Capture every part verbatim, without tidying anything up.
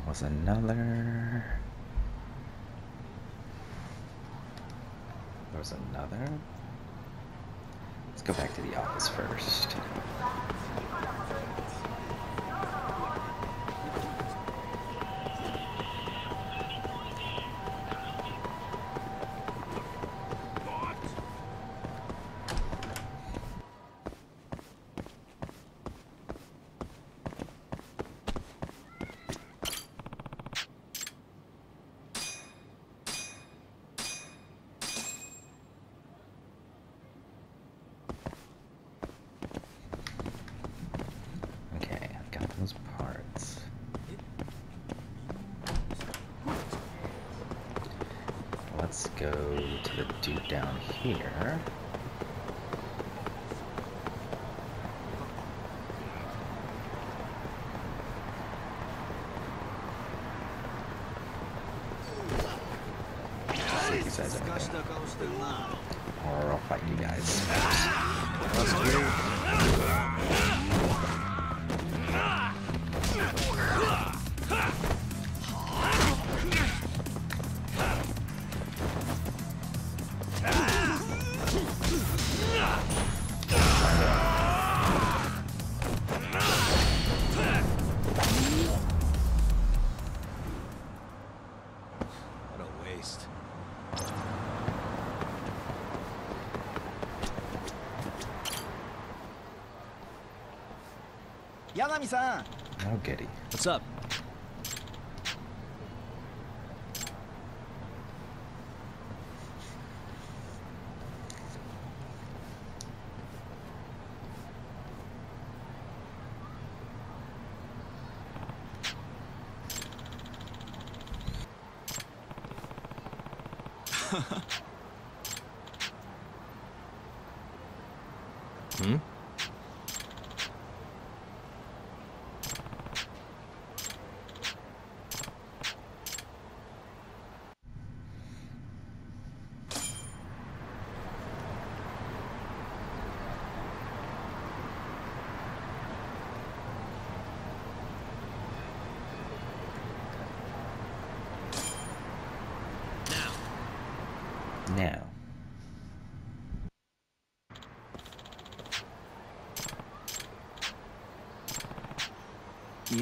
was another. There was another. Let's go back to the office first. Those parts. Let's go to the dude down here. See if he says anything. Or I'll fight you guys. Yanami-san! Oh, goody. What's up? Hmm? Now. Yeah.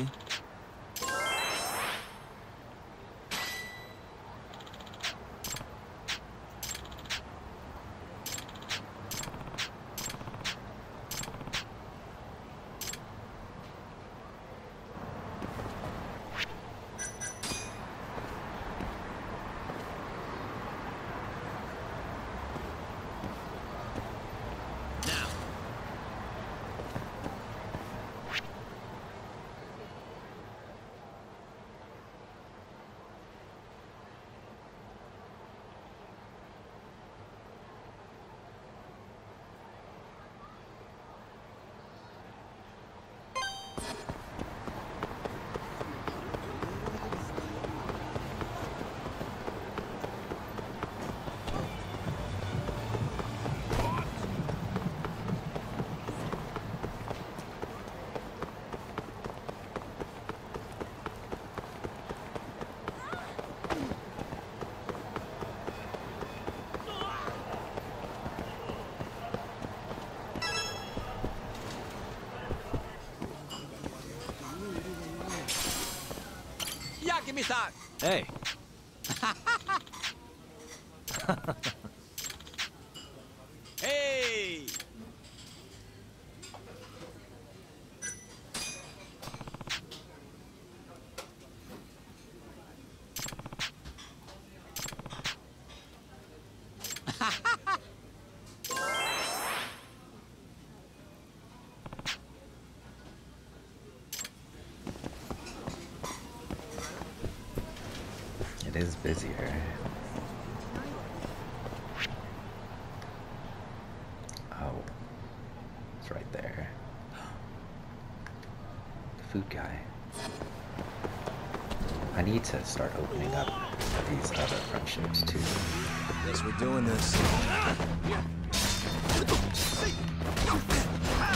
Yakimi-san! Hey. Hey! It is busier. Oh. It's right there. The food guy. I need to start opening up these other friendships too. Guess we're doing this.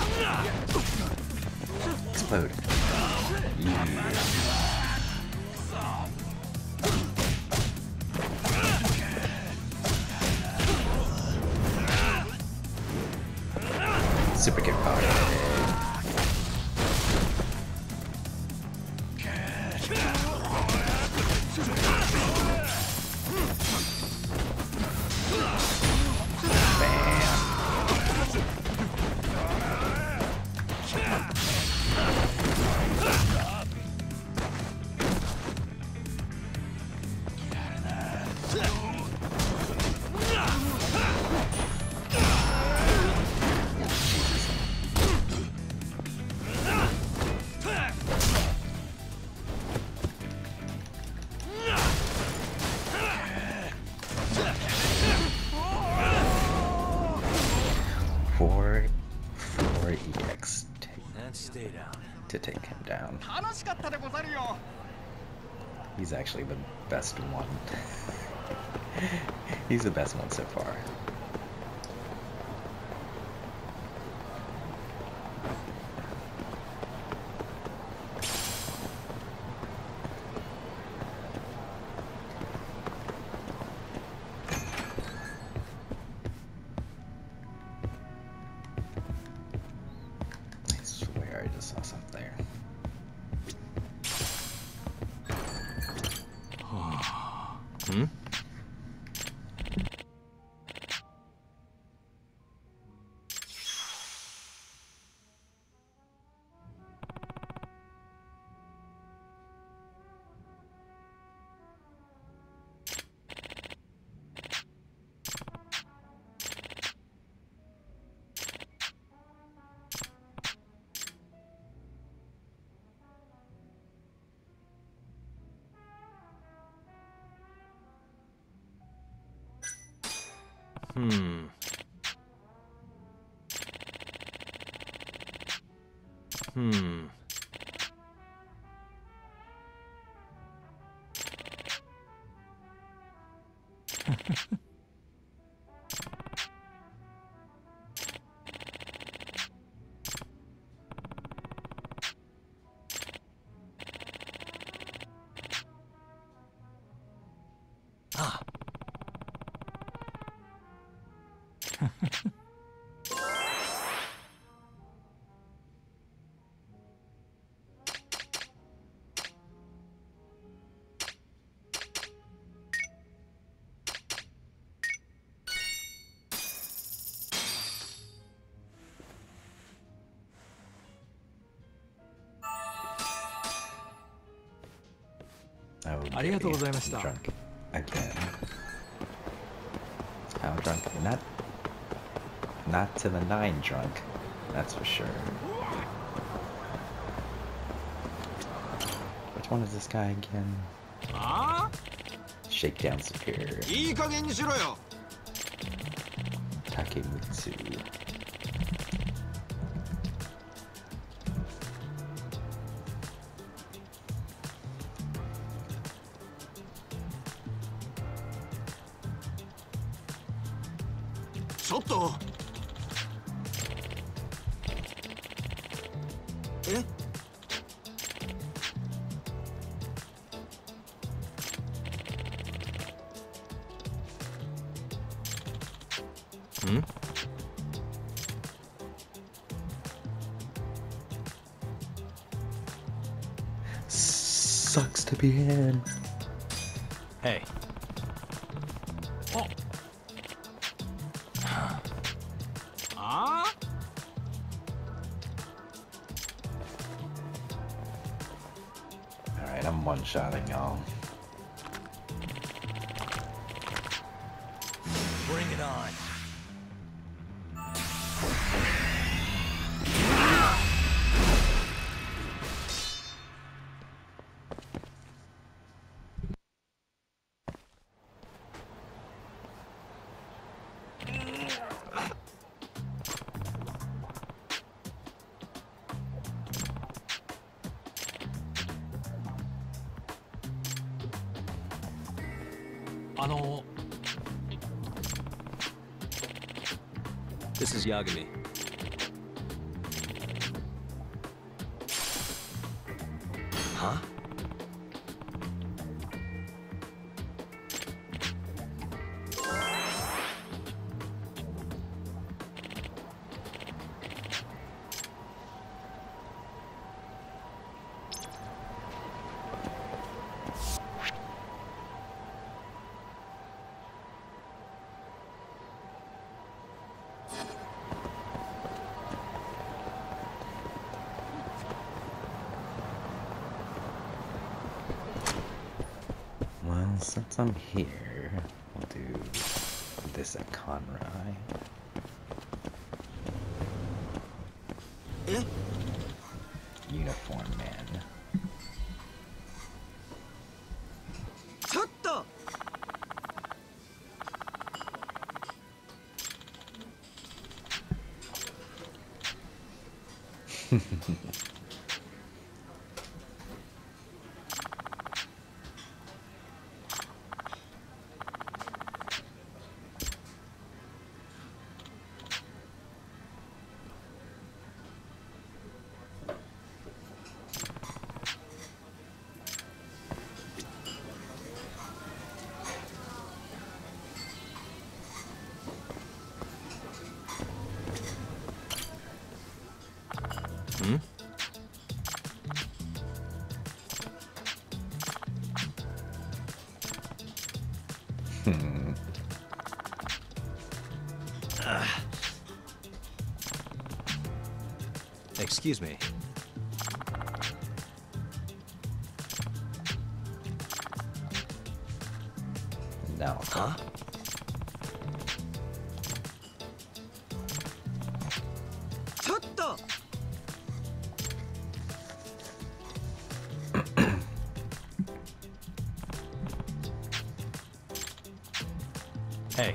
Explode. Yeah. Super kick power. Four, four E X And stay down. to take him down. 楽しかったでござるよ。 He's actually the best one. He's the best one so far. I swear I just saw something there. Hmm? Hmm. Hmm. Ah. Oh, ありがとうござい goody. ました。 Drunk again. How drunk? Not, not to the nine drunk. That's for sure. Which one is this guy again? ああ、 Shakedown Superior. いい加減にしろよ。 Takemutsu. ちょっと。え？ Hmm? Sucks to be him. Hey. Oh. ああ？ Alright, I'm one-shotting y'all. Bring it on. Ano. This is Yagami. Huh? since I'm here, we'll do this at Conrai. Eh? Uniform man. ちょっと Hmm? Hmm. Excuse me. No. Huh? Hey.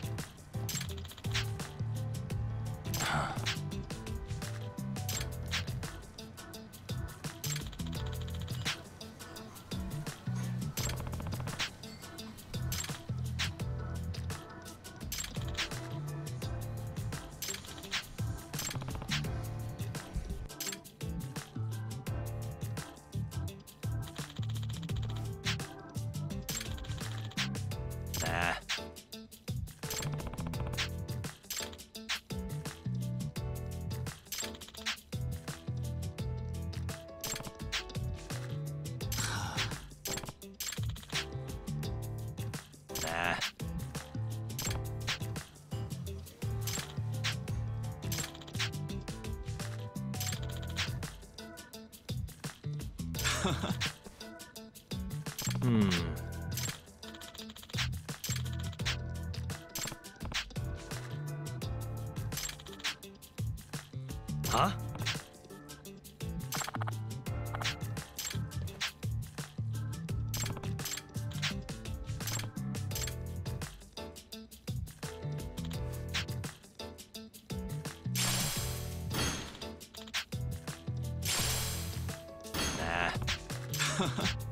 Nah. Nah. Hmm. Huh? Nah.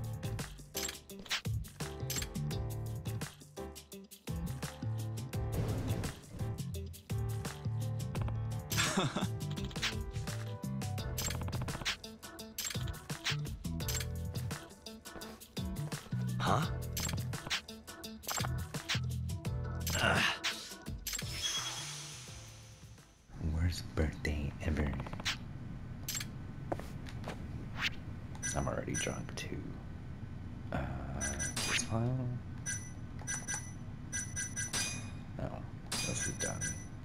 Huh? Ugh. Worst birthday ever. I'm already drunk too. Uh, this file? No, this is done.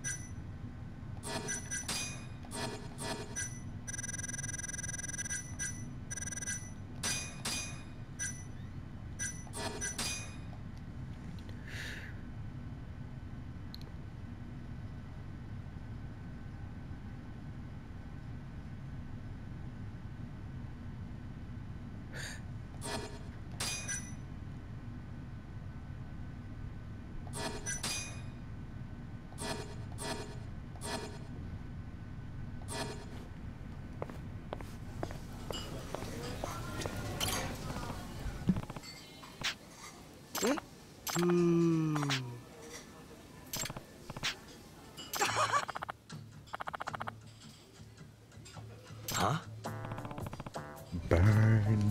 Huh? Burn.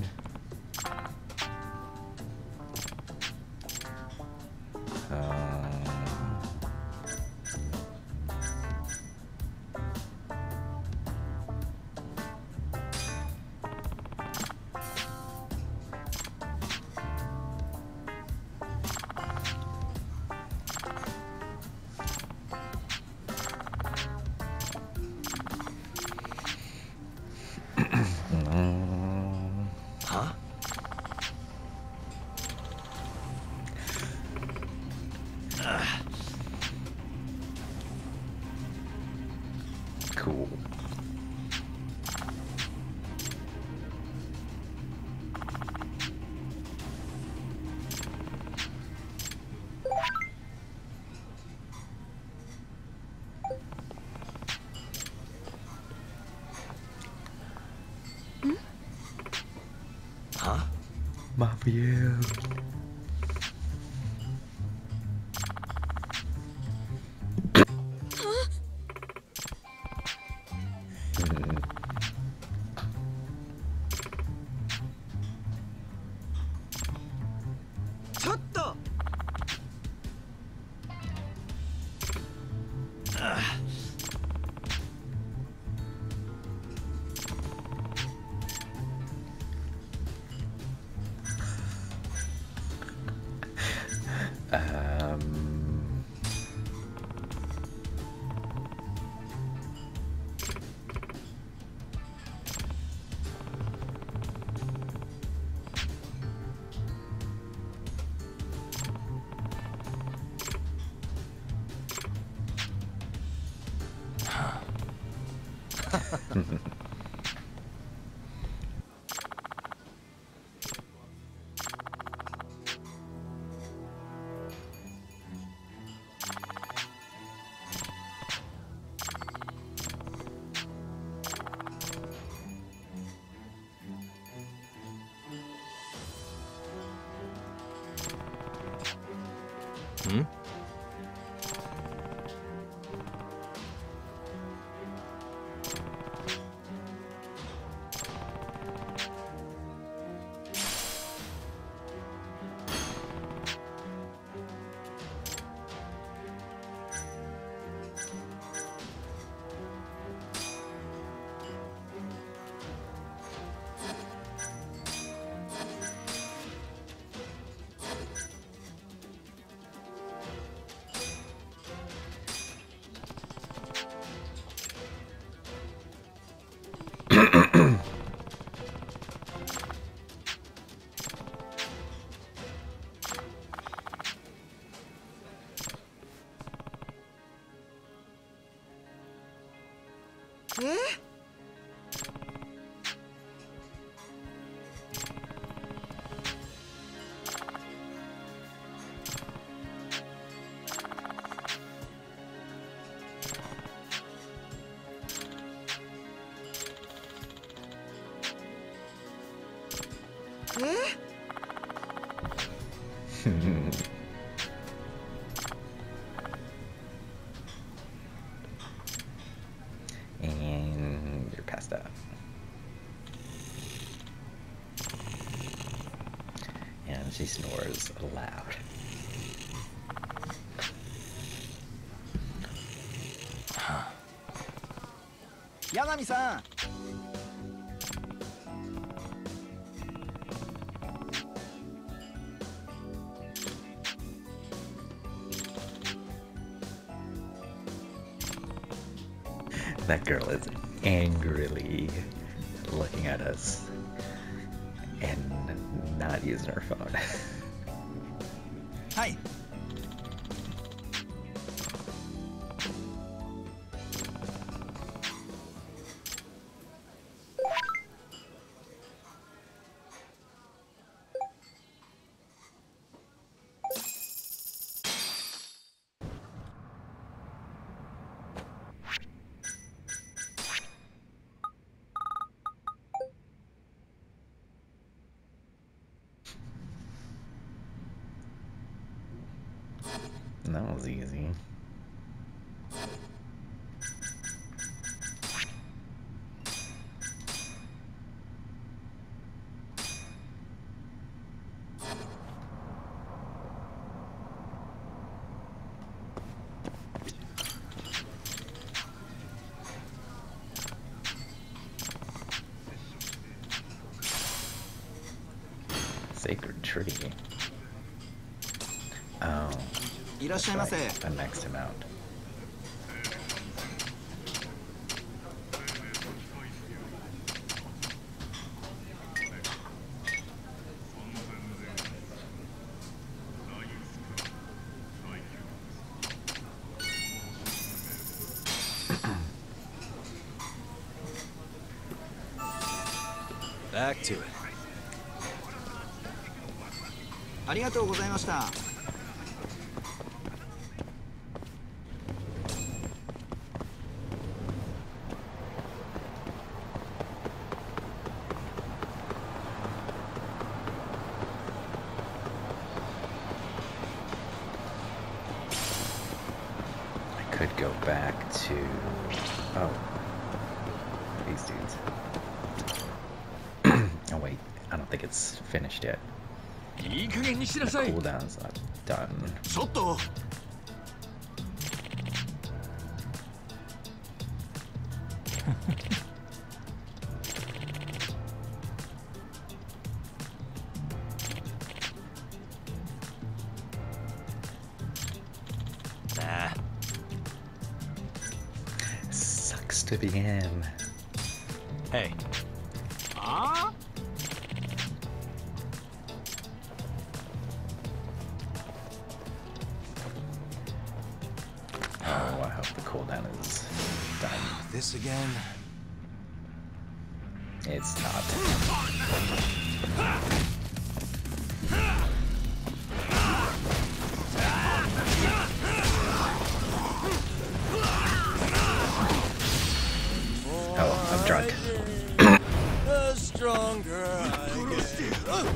Um, Huh? Cool. Huh? Mafia. Um, Hmm? Eh? Eh? and you're passed out. And she snores loud. Yagami-san! That girl is angrily looking at us and not using her phone. Hi. That was easy. Sacred tree. Oh. いらっしゃいませ。 That's right. I maxed him out. Back to it. ありがとうございました。 Could go back to oh these dudes. Oh wait, I don't think it's finished yet. いい加減にしなさい。 Cooldowns are done. ちょっと。Nah. Sucks to be him. Hey. Ah? Oh, I hope the cooldown is done. This again? It's not. Oh, I'm drunk. The stronger I get.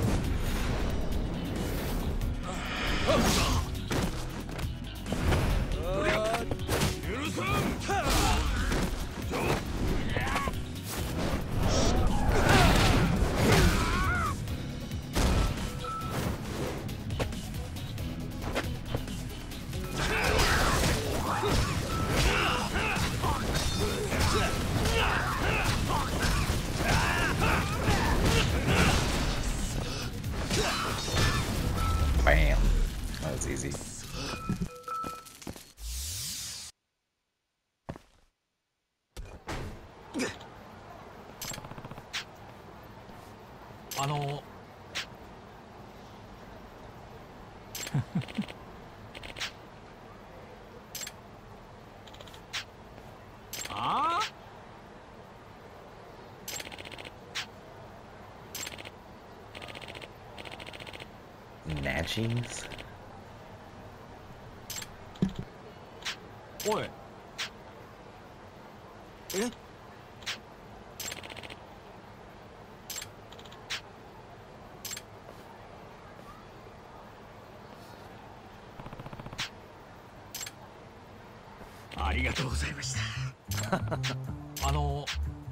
Bam. That was easy. あの。ああ Natchies? おい。 え？ ありがとうございました。あの。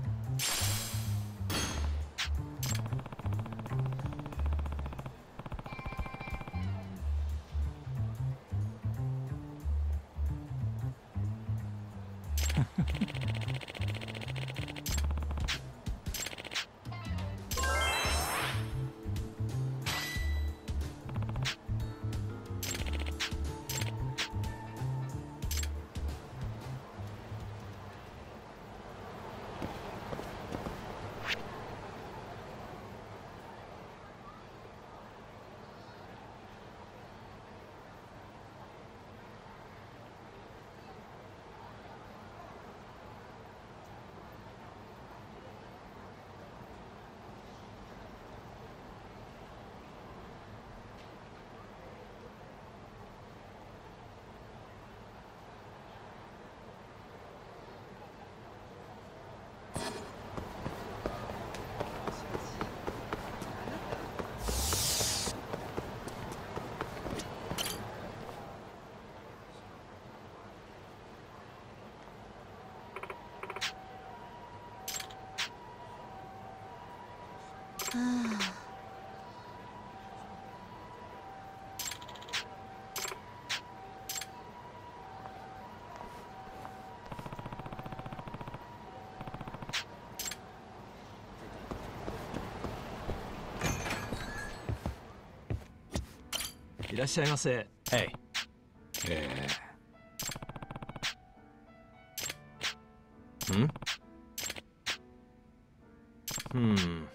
いらっしゃいませ。Hey. えー。ん？Hmm.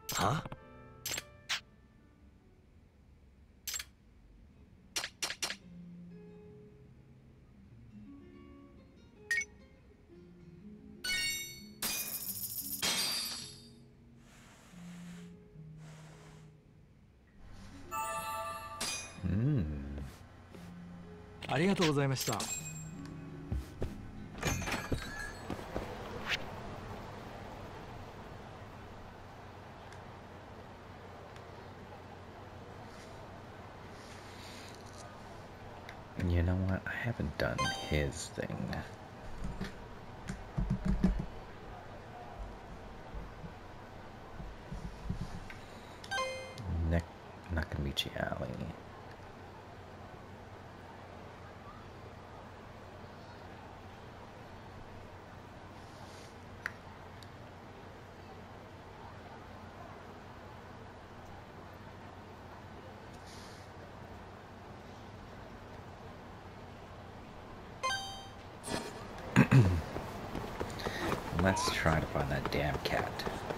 Huh? Hmm. ありがとうございました。 You know what? I haven't done his thing. Ne Nakamichi Alley. Let's try to find that damn cat.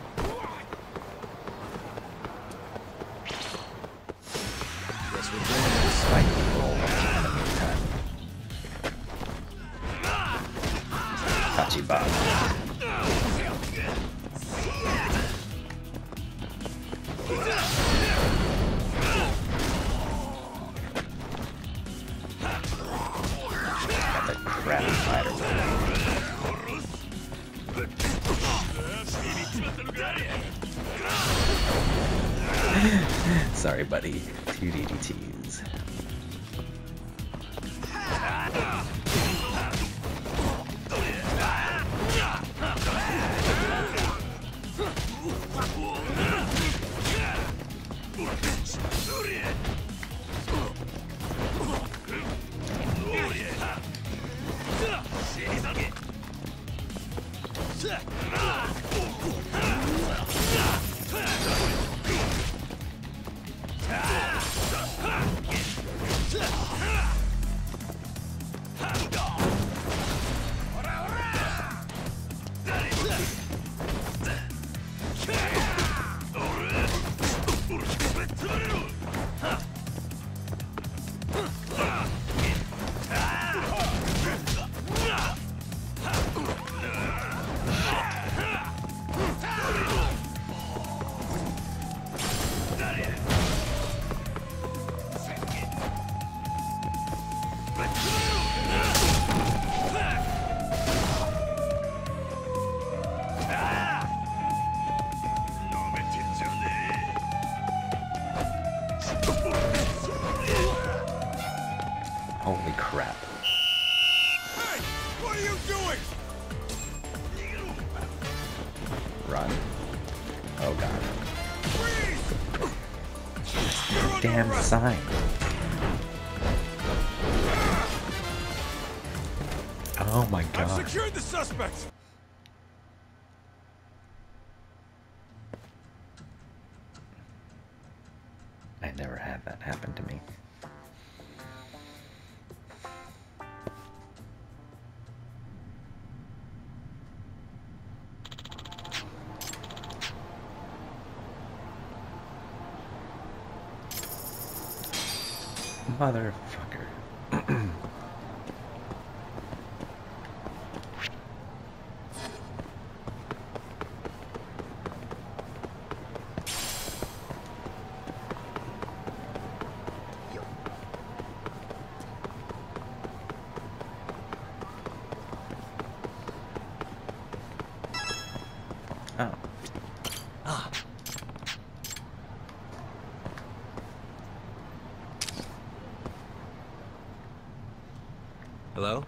Guess we're doing this. Spike roll in the meantime. Tachibana. Got the crap fighter. Sorry, buddy. Two D D Ts. Holy crap. Hey! What are you doing? Run. Oh god. Freeze! Damn sign. Oh my I've god. secured the suspect! I never had that happen to me. Motherfucker. Oh. Ah. Hello?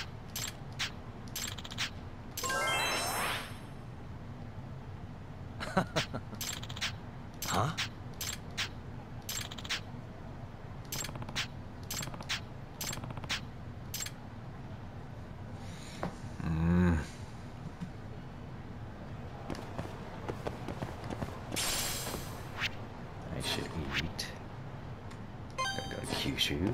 Huh? Mm. I should eat. Gotta go to Kyushu.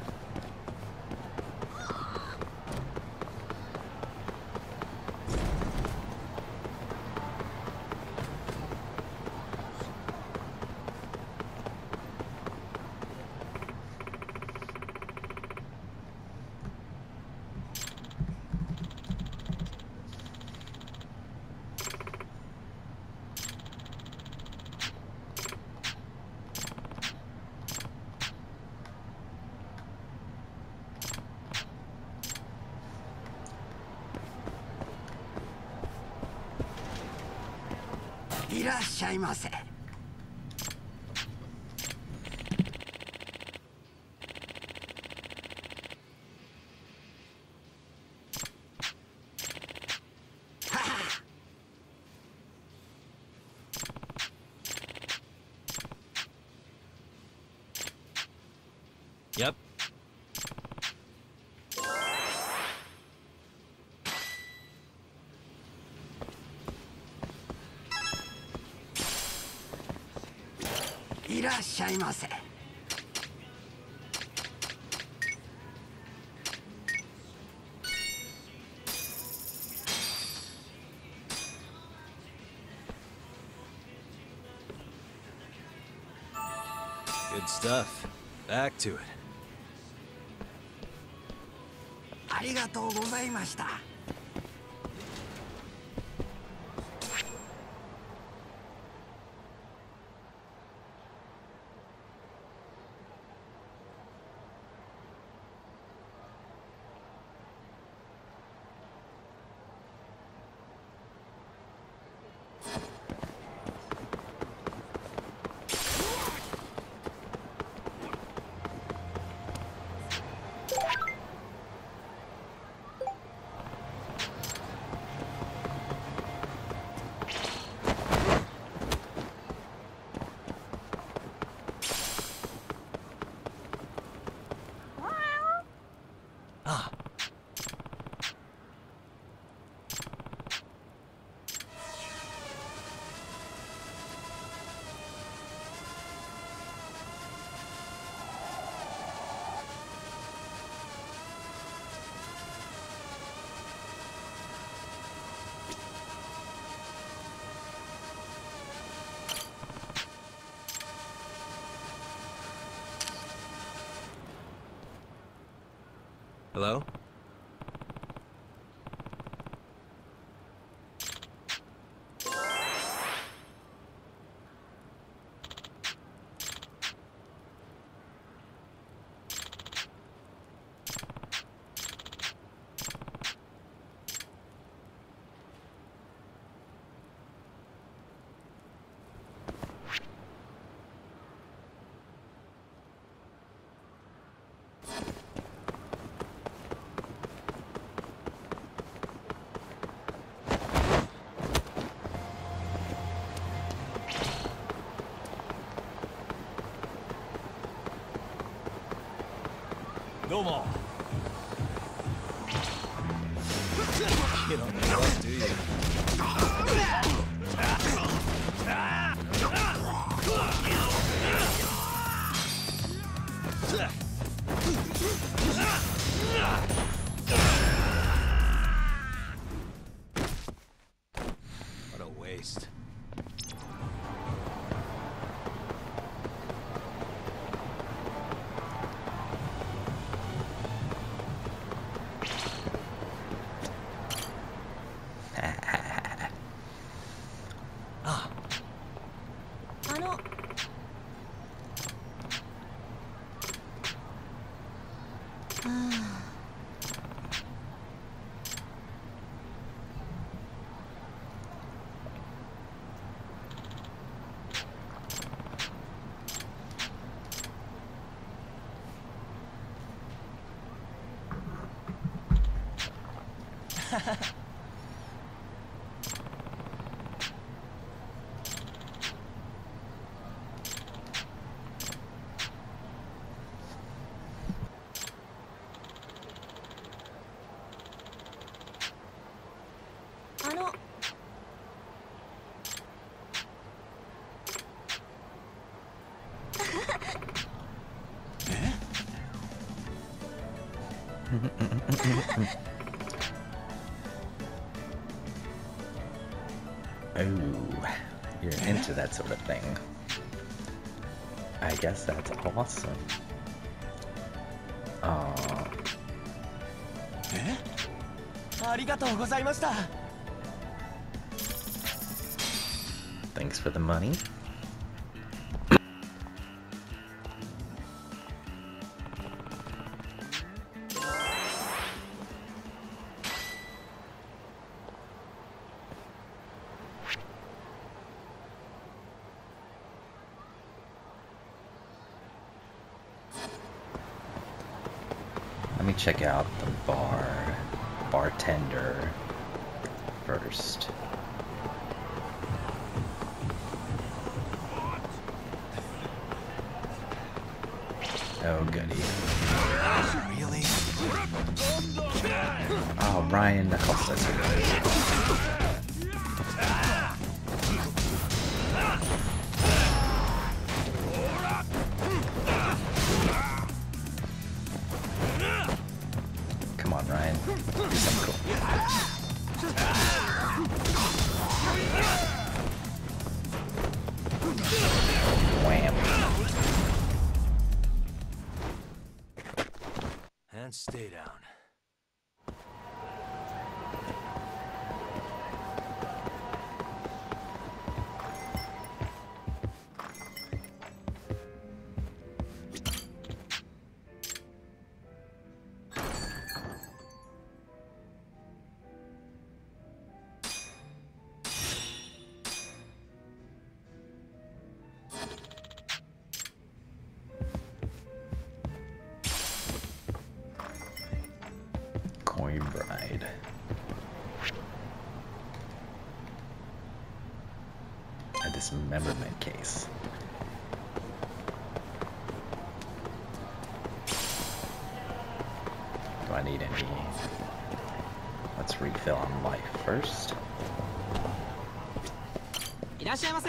いらっしゃいませ。 Yep. いらっしゃいませ。 Good stuff. Back to it. ありがとうございました。 Hello? Do mo. You don't know what, do you? What a waste. Oh, you're into that sort of thing. I guess that's awesome. Aww. Thanks for the money. Let me check out the bar, bartender first. Oh goody. Really? Oh, Ryan Knuckles, that's who it is. Come on, Ryan. Do something cool. Wham. And stay down. Coin Bride. A dismemberment case. Do I need any? Let's refill on life first. いらっしゃいませ。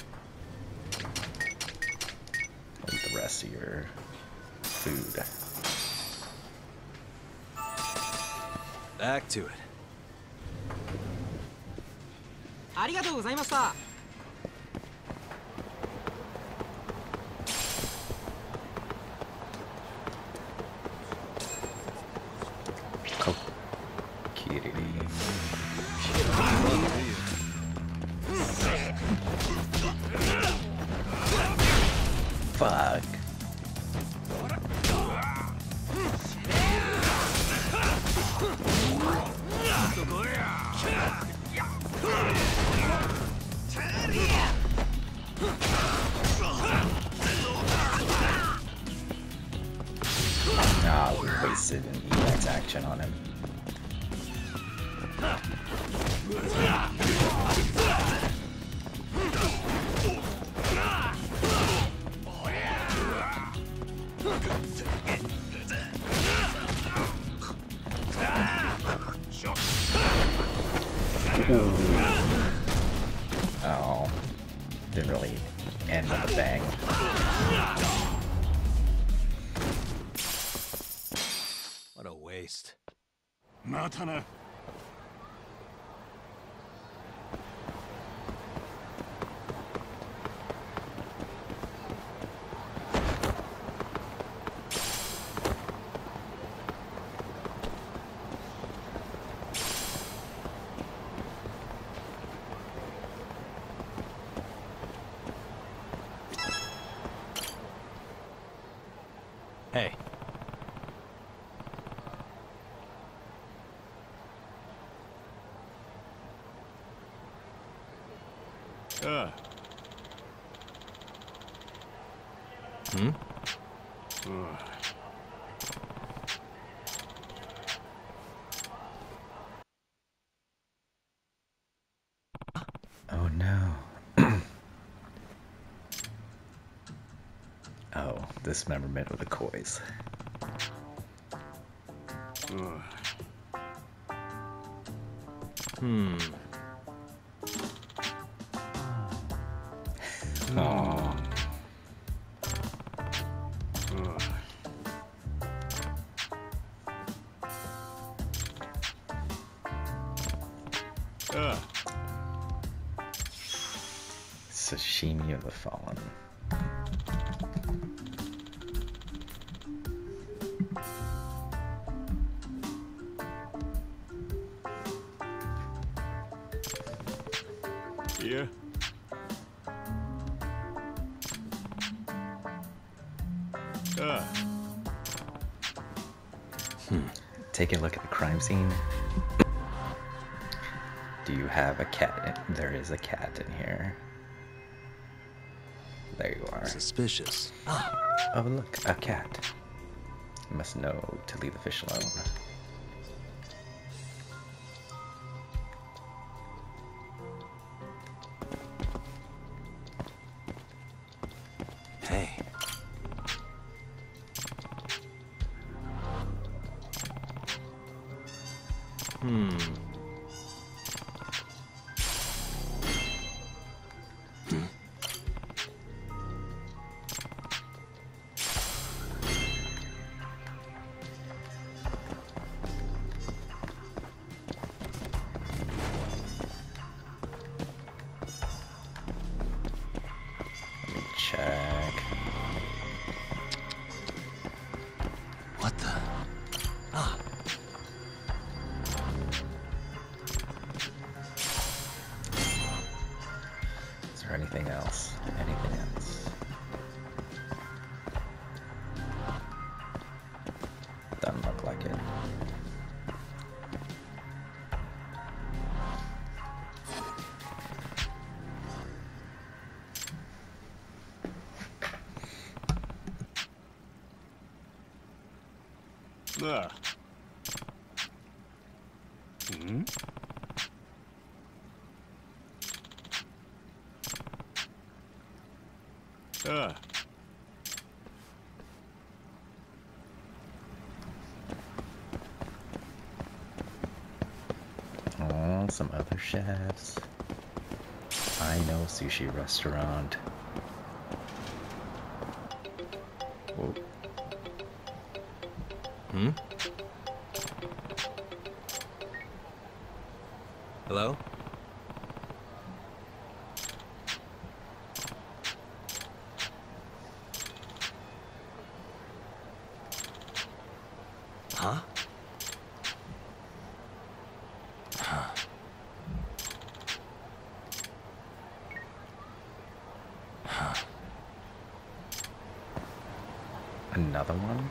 Eat the rest of your food. Back to it. ありがとうございました。 Kokiri. Fuck. Ah, we wasted an E X action on him. Oh, didn't really end with a bang. What a waste. またな。 Hey. Uh. Hmm? Uh. Oh no. Oh, dismemberment with the coys. Uh. Hmm. Oh. Uh. Sashimi of the Fallen. Yeah. Uh. Hmm. Take a look at the crime scene. Do you have a cat? There is a cat in here. There you are. Suspicious. Oh, look, a cat. You must know to leave the fish alone. Hey. Hmm. Check. What the? Ah. Is there anything else? Anything else? Doesn't look like it. Ah. Hmm? Ah. Oh, some other chefs. I know a sushi restaurant. Whoa. Hmm? Hello? Huh? Huh. Huh. Another one?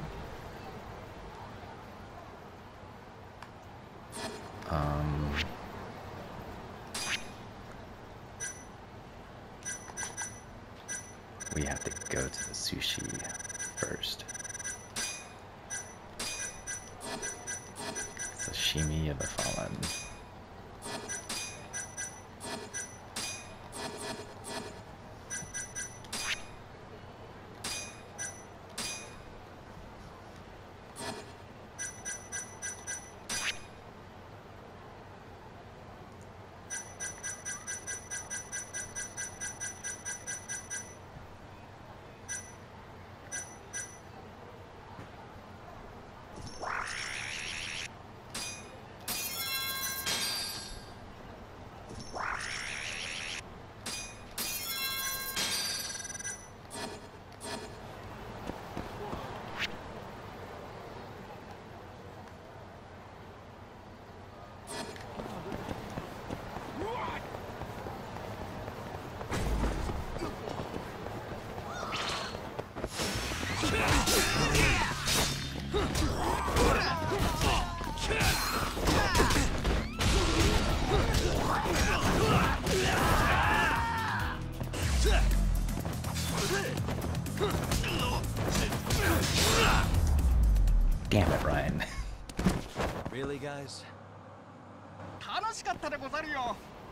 Um... We have to go to the sushi first. Sashimi of the Fallen. Damn it, Ryan. Really, guys? 楽しかったでござるよ。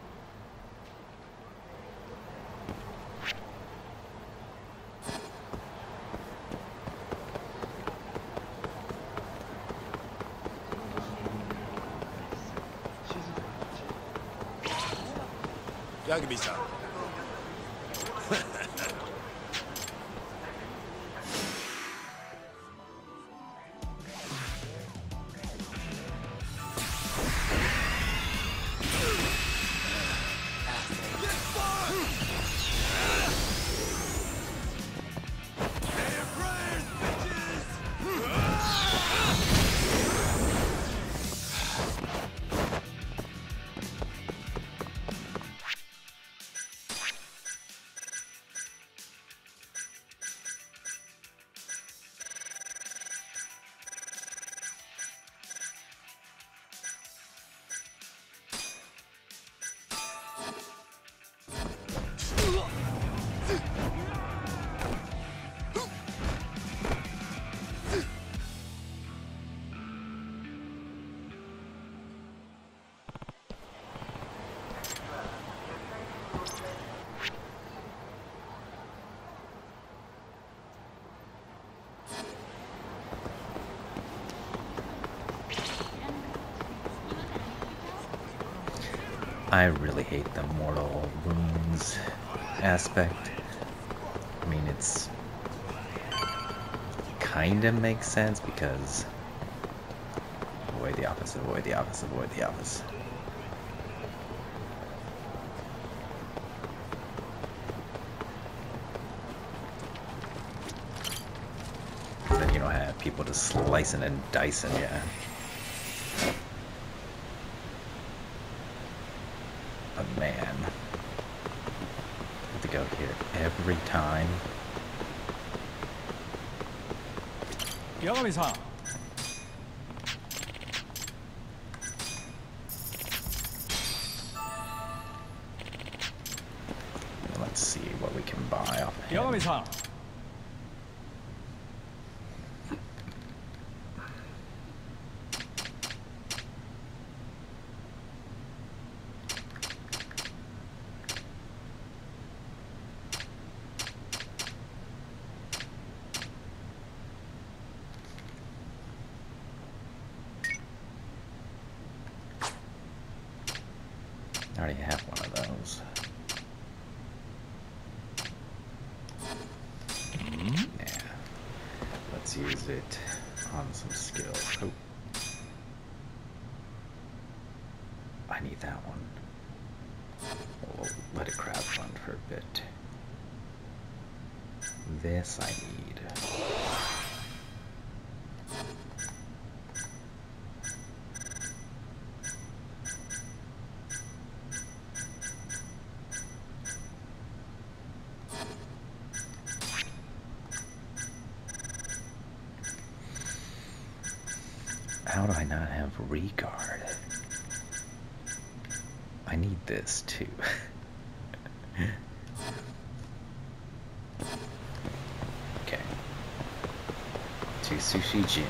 ヤグビーさん。 I really hate the mortal wounds aspect. I mean, it's kinda makes sense because avoid the office, avoid the office, avoid the office. Then you don't have people just slicing and dicing, yeah. But man, I have to go here every time. Yagami-san. Let's see what we can buy off him. Yagami-san. I already have one of those. Yeah. Let's use it on some skills. Oh. I need that one. We'll let it crowd fund for a bit. This I need. How do I not have regard? I need this too. Okay. To Sushi Jin.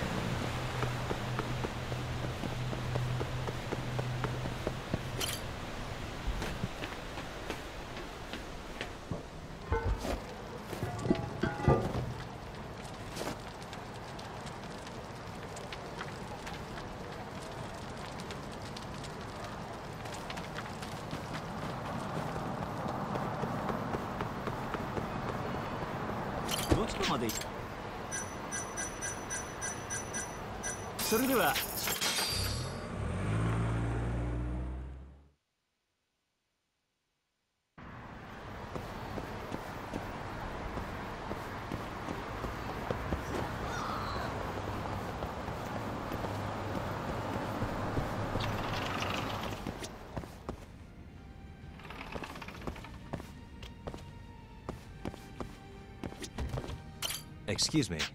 Excuse me.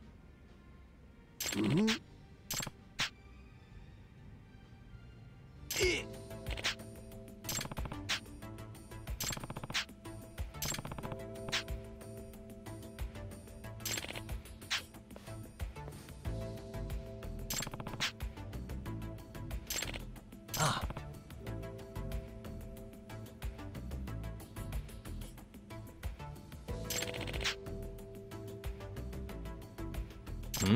Hmm? Ah. Hmm?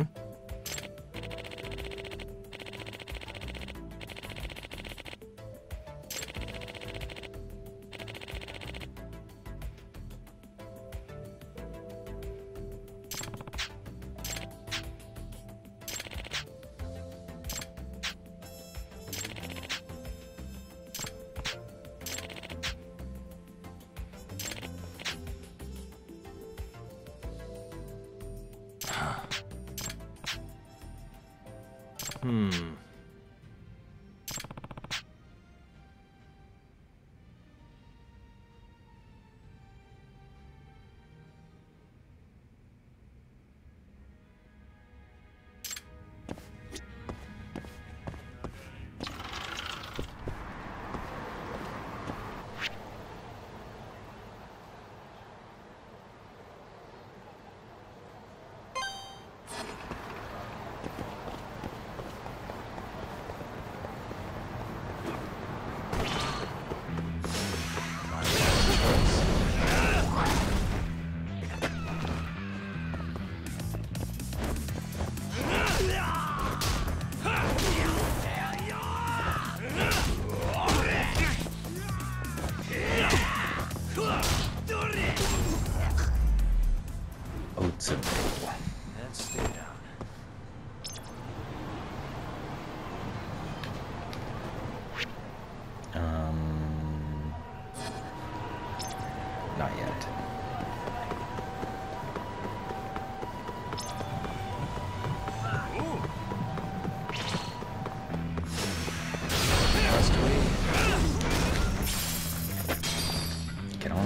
Hmm.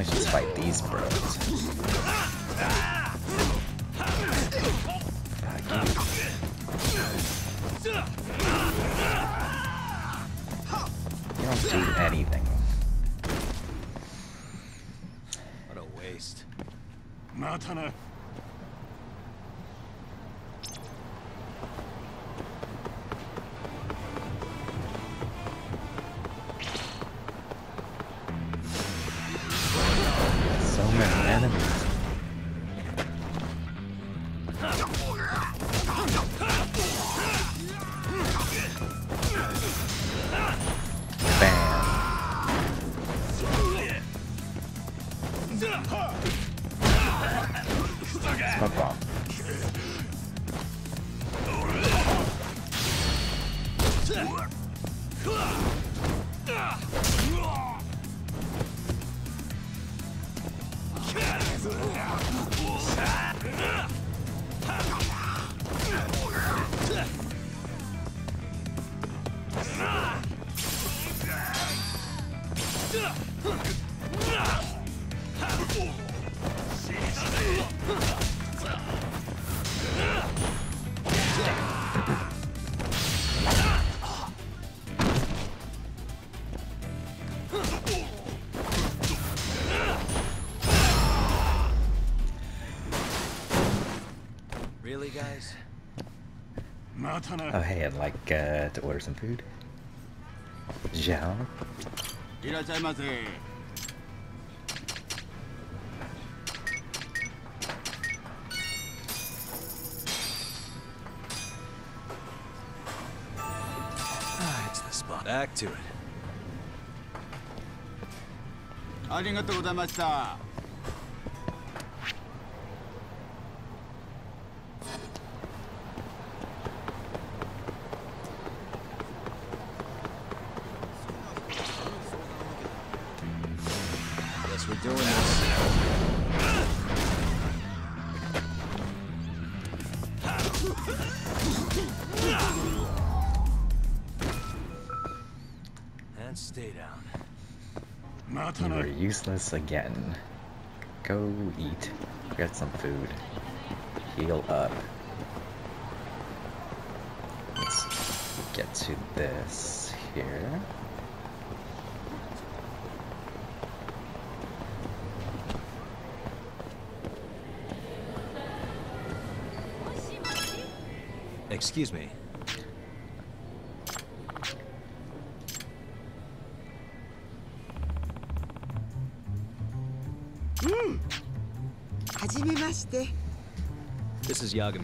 always just fight these bros. God, you don't do anything. What a waste. またな。 So many enemies. Bam. Smoke bomb. Really, guys? またな。 Oh, hey, I'd like uh, to order some food. Zhao? いらっしゃいませ。 Ah, it's the spot. Back to it. ありがとうございました。 Guess we're doing this. And stay down. また You な。 were useless again. Go eat. Get some food. Heal up. Let's get to this here. Excuse me. はじめまして。 This is Yagami.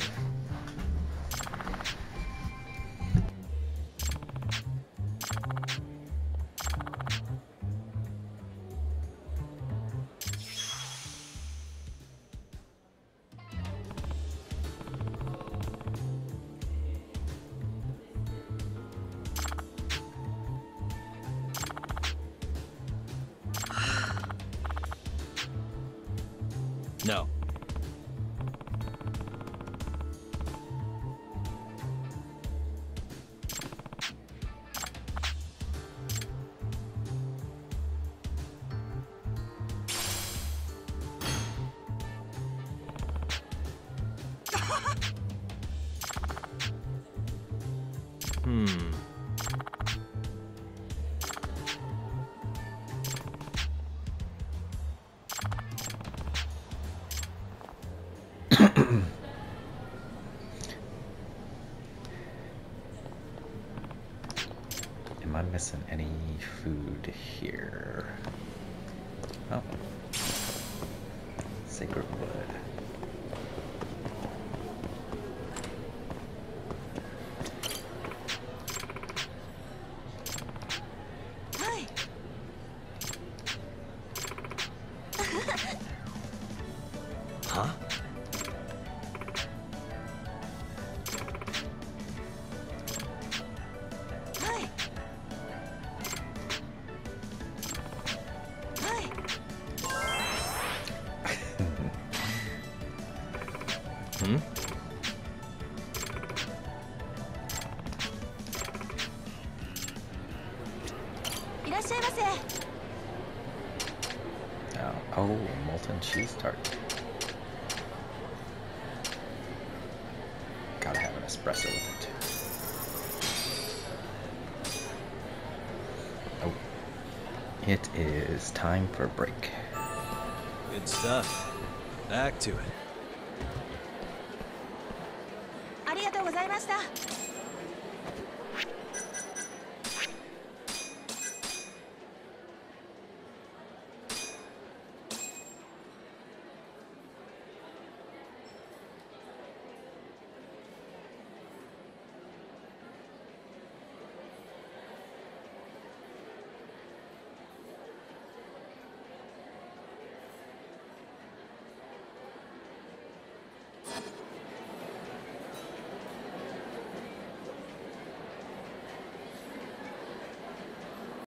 No. Hmm. Am I missing any food here? Oh. Sacred wood. Huh? Hmm? now. Oh, molten cheese tart. Gotta have an espresso with it. Oh. It is time for a break. Good stuff. Back to it.